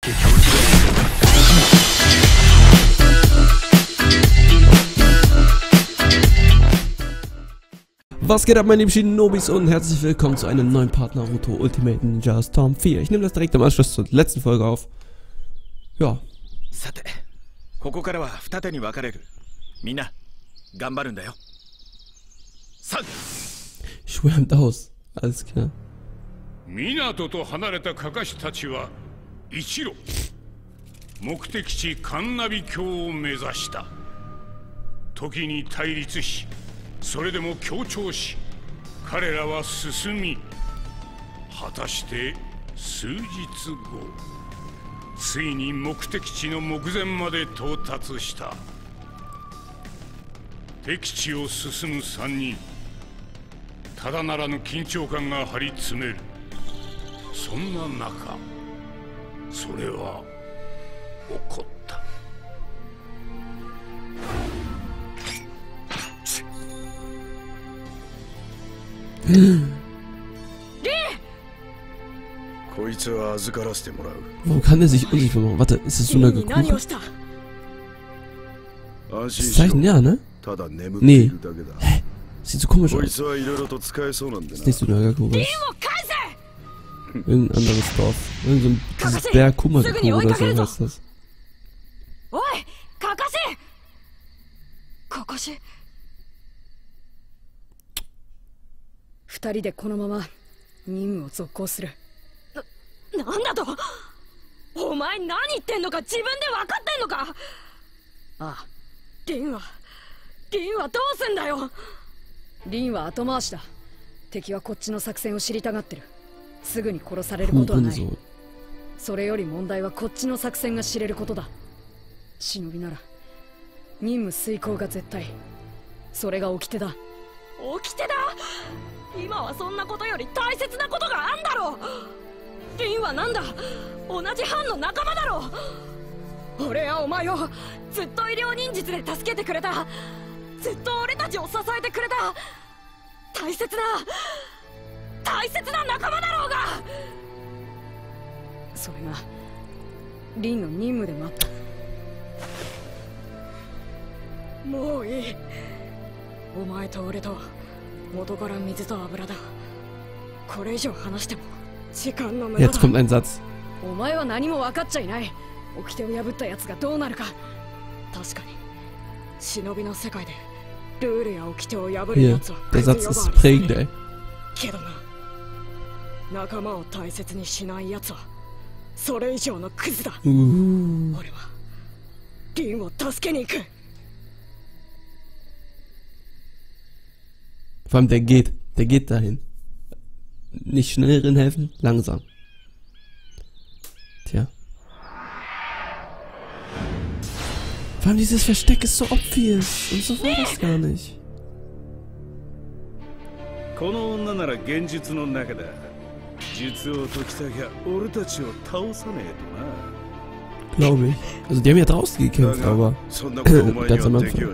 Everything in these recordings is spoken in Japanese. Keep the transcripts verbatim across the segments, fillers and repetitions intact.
Was geht ab, meine lieben Shinobis, und herzlich willkommen zu einem neuen Part Naruto Ultimate Ninja Storm vier. Ich nehme das direkt im Anschluss zur letzten Folge auf. Ja. Schwärmt aus. Alles klar. Minatoと離れたカカシたちは一路目的地カンナビ峡を目指した。時に対立し、それでも協調し、彼らは進み、果たして数日後、ついに目的地の目前まで到達した。敵地を進む三人、ただならぬ緊張感が張り詰める。そんな中、それは起こった。こいつは預からせてもらう。 Warum kann er sich unsicher machen? Warte, ist es so eine Kuchen? Das Zeichen, ja, ne? Nee. Hä? Sieht so komisch aus. Ist nicht so eine Kuchen. Irgendein anderes Dorf. Irgend so ein dieses Berg Kummerkuchen oder so heißt das. Oi, Kakashi! Kakashi? 二人でこのまま任務を続行する。な、なんだと？お前何言ってんのか自分で分かってんのか？ああ、リンは、リンはどうすんだよ。リンは後回しだ。敵はこっちの作戦を知りたがってる。すぐに殺されることはない。それより問題はこっちの作戦が知れることだ。忍びなら任務遂行が絶対。それが掟だ。掟だ？今はそんなことより大切なことがあんだろう。リンはなんだ、同じ班の仲間だろう。俺はお前をずっと医療忍術で助けてくれた。ずっと俺たちを支えてくれた大切な大切な仲間だろうが。それがリンの任務でもあった。もういい。お前と俺と元から水と油だ。これ以上話しても時間の無駄だ。 Jetzt kommt ein Satz。 お前は何も分かっちゃいない。掟を破ったやつがどうなるか。確かに忍びの世界でルールや掟を破るやつは Der Satz ist prägend, ey。 けどな、仲間を大切にしないやつはそれ以上のクズだ。俺はリンを助けに行く。 Vor allem der geht, der geht dahin. Nicht schnell drin helfen, langsam. Tja. Vor allem dieses Versteck ist so obvious. Und so war das gar nicht. Glaube ich. Also die haben ja draußen gekämpft, aber ganz am Anfang.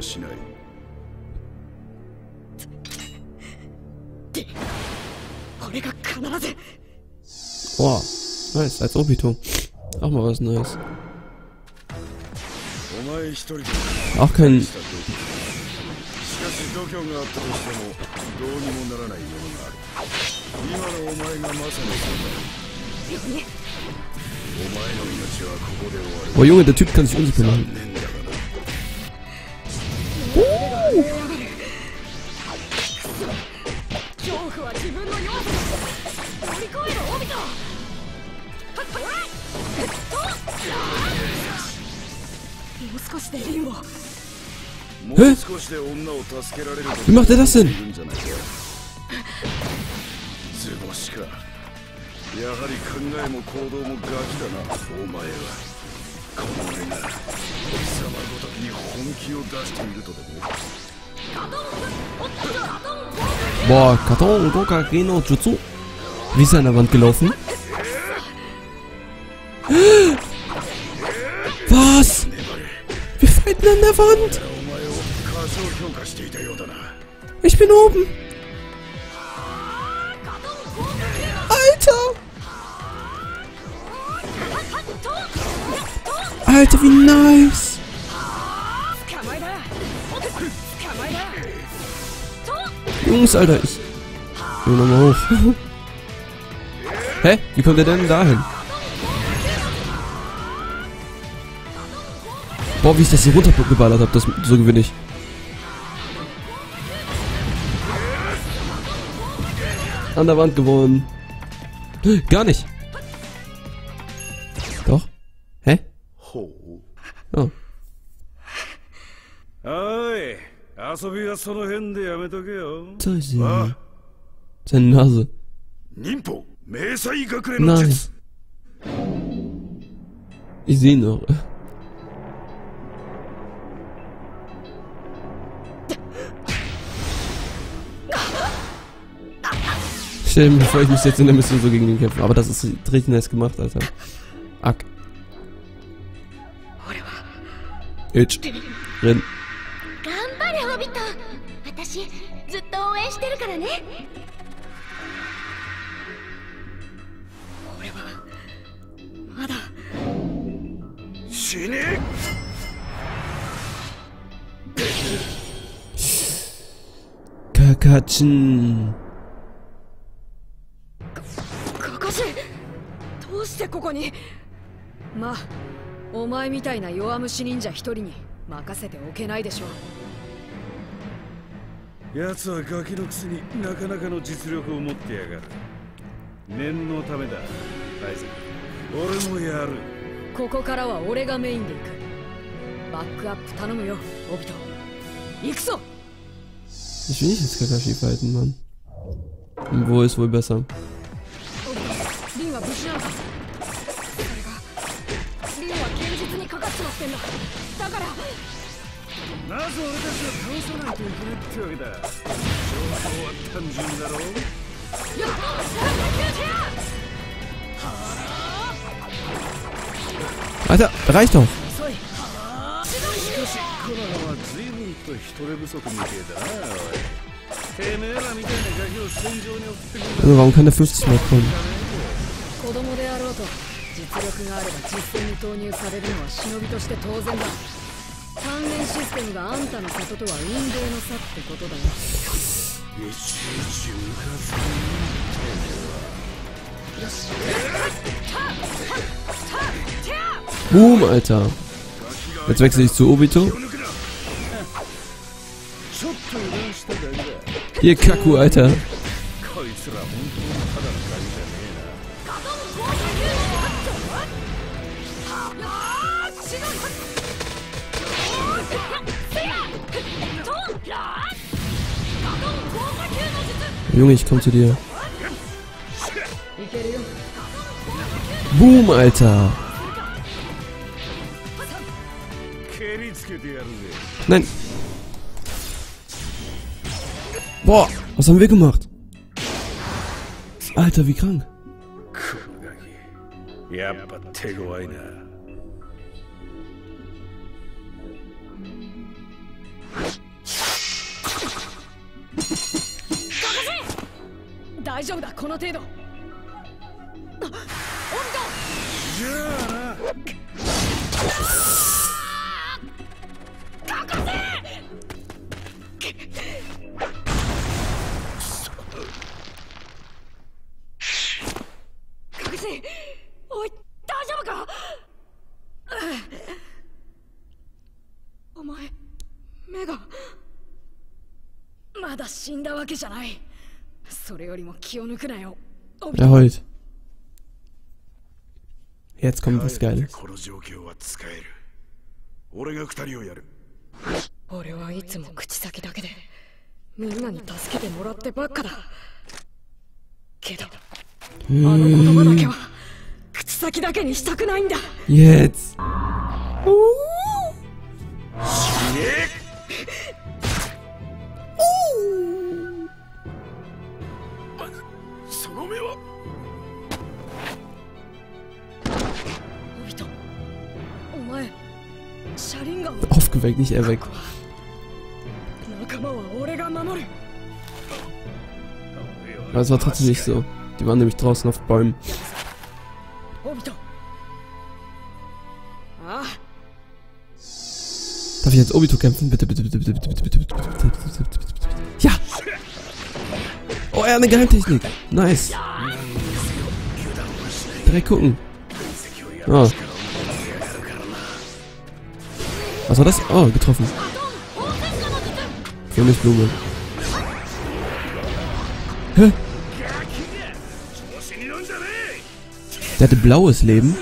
Boah, nice, als Obito. Auch mal was Neues. Auch kein... Boah Junge, der Typ kann sich unsicher machen. Uh! Hä? Wie macht er das denn? Boah, Katon und Goka Reno Jutsu. Wie ist er an der Wand gelaufen? Was? Wir fighten an der Wand. Ich bin oben. Alter. Alter, wie nice! Jungs, Alter, ich... Geh nochmal hoch. Hä? Wie kommt er denn dahin? Boah, wie ich das hier runtergeballert habe, das so gewinne ich. An der Wand gewonnen. Gar nicht. Doch. Hä? Oh. おい、遊びはその辺でやめとけよ。 Seine Nase. 忍法、迷彩隠れの Nein. 術。 Ich sehe ihn noch. Stell mir vor, ich muss jetzt in der Mission so gegen den kämpfen. Aber das ist richtig nice gemacht, Alter. Ack. Itch. Renn. 頑張れホビット。私ずっと応援してるからね。 俺はまだ死ね。 カカチン。 カカシ、どうしてここに。まあお前みたいな弱虫忍者一人に任せておけないでしょう。 奴はガキのくせになかなかの実力を持ってやがる。念のためだ、アイゼック。俺もやる。 ここからは俺がメインで行く。バックアップ頼むよ、オビト。行くぞ。 Ich will nicht ins Kakashi fighten, Mann. Und wo ist wohl besser? リンは無事なのか。それがリンは現実にかかっちまってんだ。だからなぜ俺たちが倒さないといけないってわけだ。状況は単純だろう。 やっ、 Alter, reicht doch! 遅い。 しかしコロナは随分と人手不足みてえだな。おい、てめえらみたいなガキを戦場に送ってくる。 Also warum kann der fünfzig Mal kommen? 子供であろうと実力があれば実戦に投入されるのは忍びとして当然だ。還元システムがあんたの里とは運動の差ってことだよ。 一時中華よし。 Boom, Alter! Jetzt wechsle ich zu Obito. Hier, Kaku, Alter! Junge, ich komm zu dir. Boom, Alter! Nein! Boah, was haben wir gemacht? Alter, wie krank! やっぱ手強いな。 大丈夫だ、この程度。オビト。 じゃあな。 おい、大丈夫か。お前、目がまだ死んだわけじゃない。それよりも気を抜くなよ。 Er heult. Jetzt kommt was Geiles. この状況は使える。俺が二人をやる。 俺はいつも口先だけでみんなに助けてもらってばっかだ。けど、あの言葉だけは口先だけにしたくないんだ。 Jetzt. その目は。 オビト、お前、車輪が Aufgeweckt, nicht erweckt. 仲間は俺が守る。 Aber es war trotzdem nicht so. Die waren nämlich draußen auf Bäumen. オビト、 Darf ich jetzt Obito kämpfen? Bitte, bitte, bitte, bitte, bitte, bitte, bitte, bitte, bitte, bitte, bitte, bitte, bitte, bitte. Ja! Oh, er hat eine Geheimtechnik. Nice. Direkt gucken. Oh. Was war das? Oh, getroffen. Königsblume. Hä? Der hatte blaues Leben.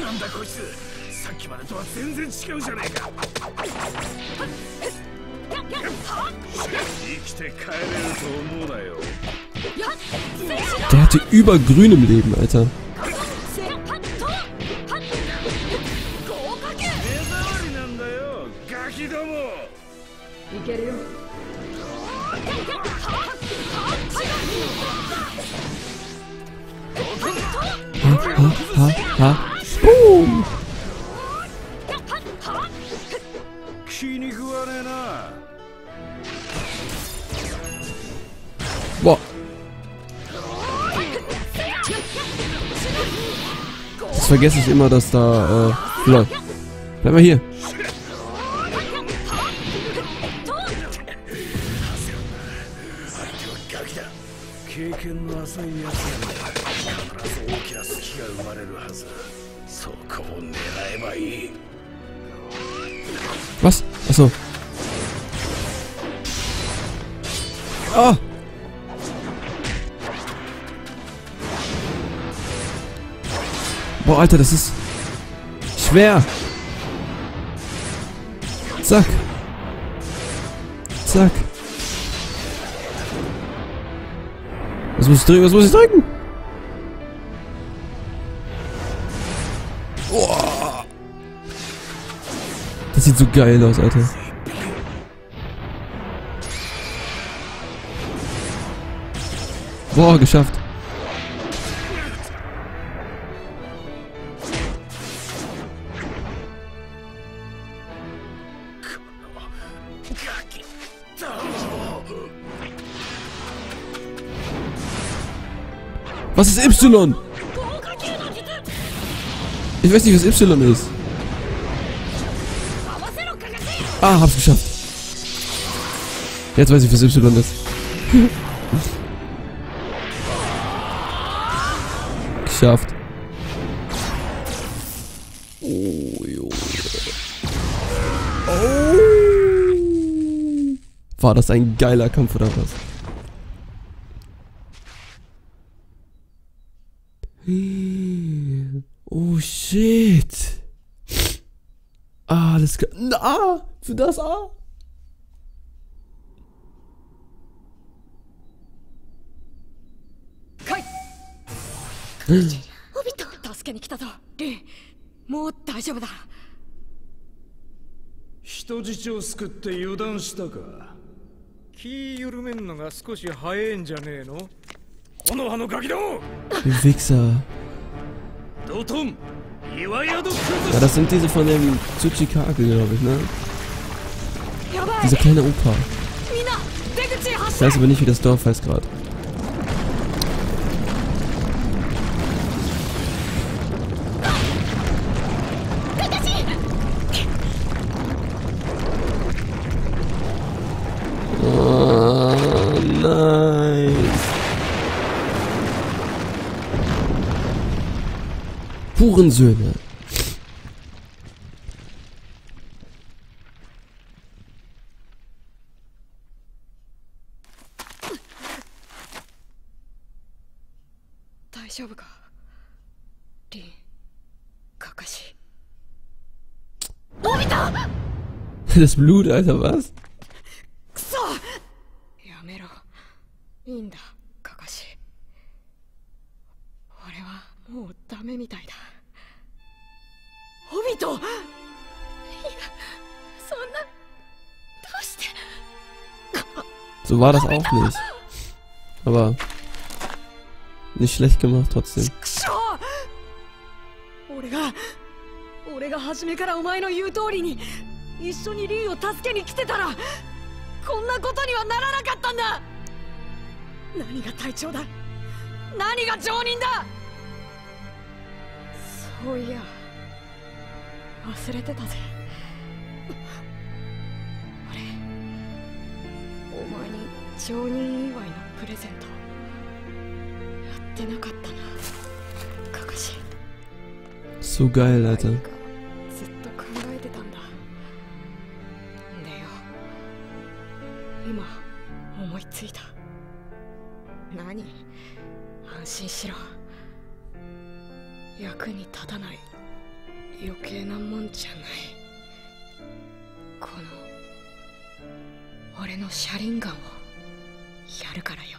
Der hatte über grünem Leben, Alter. Ha, ha, ha, ha. Boom! Boah. Das vergesse ich immer, dass da, äh, ja. Bleib mal hier. Was? Achso. Ah! Boah, Alter, das ist schwer. Zack. Zack. Was muss ich drücken? Was muss ich drücken? Boah. Das sieht so geil aus, Alter. Boah, geschafft. Was ist Y? Ich weiß nicht, was Y ist. Ah, hab's geschafft. Jetzt weiß ich, was Y ist. Geschafft. Oh, Junge. Oh. War das ein geiler Kampf oder was? Oh shit. Ah, das kann. Na, für das A. Kai! 助けに来たぞ、リン。もう大丈夫だ。 人質を救って油断したか。気緩めんのが少し早いんじゃねえの。この葉のガキども。 Wichser. Doton. Ja, das sind diese von dem Tsuchikage, glaube ich, ne? Dieser kleine Opa. Ich weiß aber nicht, wie das Dorf heißt gerade. Oh, nice. Hurensöhne. Das Blut, Alter, was? So war das auch nicht. Aber nicht schlecht gemacht trotzdem. 忘れてたぜ。あれ、お前に常任祝いのプレゼントやってなかったな、カカシ。 So geil, Alter. ずっと考えてたんだ。でよ、今思いついた。何？安心しろ。役に立たない余計なもんじゃない。この俺の車輪ガンをやるからよ。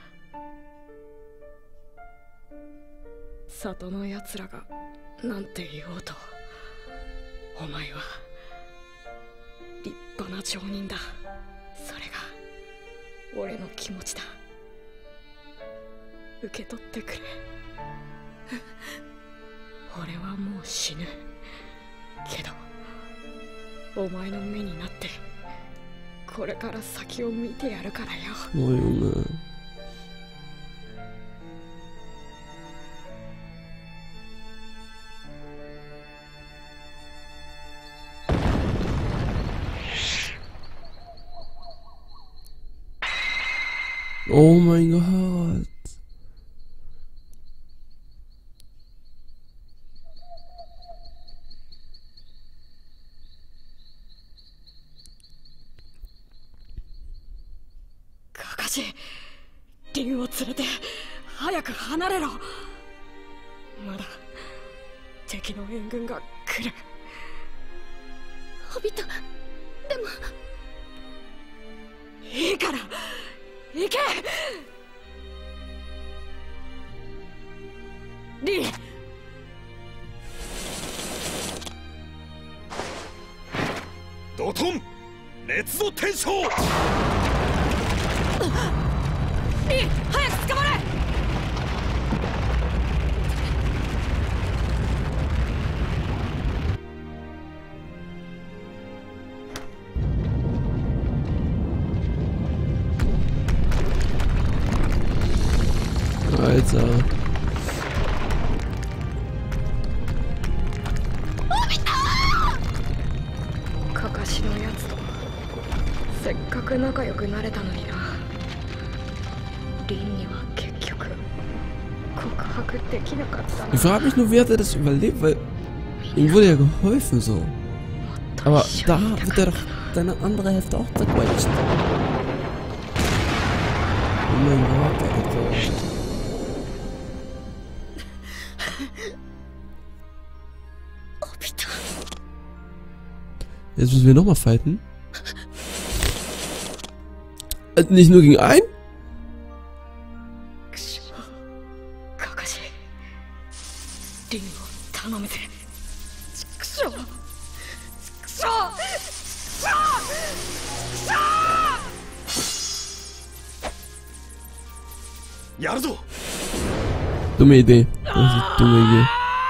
里のやつらがなんて言おうと、お前は立派な町人だ。それが俺の気持ちだ。受け取ってくれ。俺はもう死ぬけど、お前の目になってこれから先を見てやるからよ。 Oh Junge. Oh mein Gott. Kakashi、リンを連れて早く離れろ。まだ敵の援軍が来る。 ホビト、でもいいから行け。リン、 ドトン、熱の天将。 リン、早く捕まれ。 Alter. Kakashi のやつとせっかく仲良くなれたのにな。リンには結局告白できなかったな。 Ich frage mich nur, wie hat er das überlebt, weil ihm wurde ja geholfen so. Aber da wird er doch seine andere Hälfte auch zerquetscht. Oh mein Gott, Alter. Jetzt müssen wir nochmal fighten. Also nicht nur gegen einen? Kakashi, Rinを頼むぜ。くしょくしょくしょやるぞ。 Dumme Idee. Das ist dumme Idee.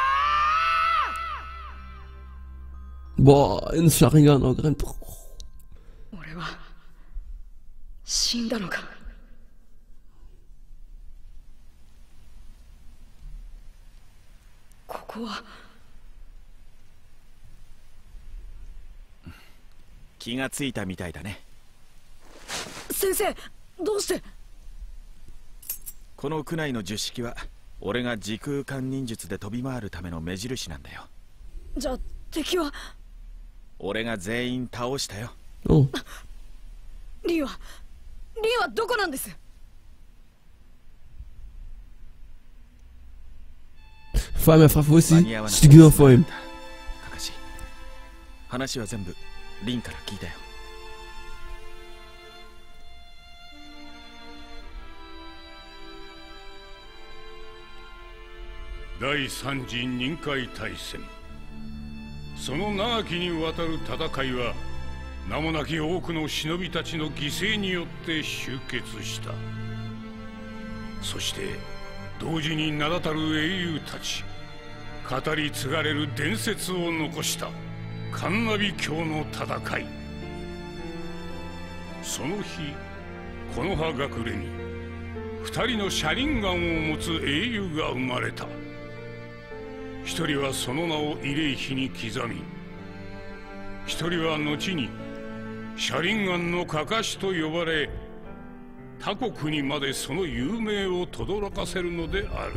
Boah, ins Sharingan auch gerannt. 俺は死んだのか。ここは気がついたみたいだね。 先生、どうして？ この区内の十式は俺が時空間忍術で飛び回るための目印なんだよ。 じゃあ敵は？ 俺が全員倒したよ。 Oh. リンはリンはどこなんです？ Vor allem er fragt, wo ist sie? Steht genau vor ihm. カカシ、話は全部リンから聞いたよ。 第三次任海大戦、その長きにわたる戦いは名もなき多くの忍びたちの犠牲によって終結した。そして同時に名だたる英雄たち、語り継がれる伝説を残したカンナビ教の戦い。その日、木の葉隠れに二人の車輪ガンを持つ英雄が生まれた。一人はその名を慰霊碑に刻み、 一人は後に車輪眼のかかしと呼ばれ、他国にまでその有名を轟かせるのである。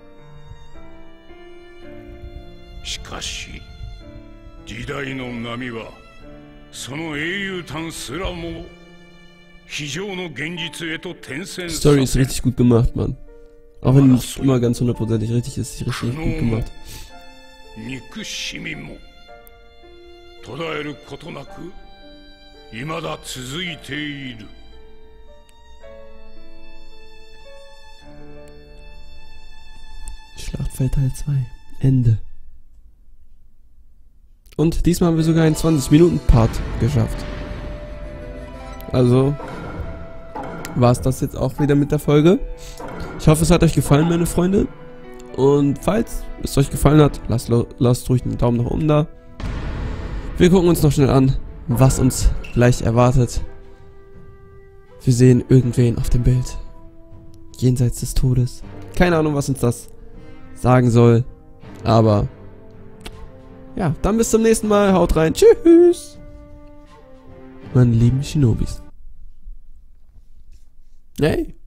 しかし時代の波はその英雄譚すらも非常の現実へと転戦させ、 Story ist richtig gut gemacht, Mann. Auch wenn nicht immer ganz hundertprozentig richtig ist, ist sie richtig gut gemacht. 憎しみも途絶えることなく未だ続いている。 Schlachtfeld Teil zwei. Ende. Und diesmal haben wir sogar einen zwanzig Minuten Part geschafft. Also war es das jetzt auch wieder mit der Folge. Ich hoffe, es hat euch gefallen, meine Freunde. Und falls es euch gefallen hat, lasst, lasst ruhig einen Daumen nach oben da. Wir gucken uns noch schnell an, was uns gleich erwartet. Wir sehen irgendwen auf dem Bild. Jenseits des Todes. Keine Ahnung, was uns das sagen soll. Aber ja, dann bis zum nächsten Mal. Haut rein. Tschüss. Meine lieben Shinobis. Hey.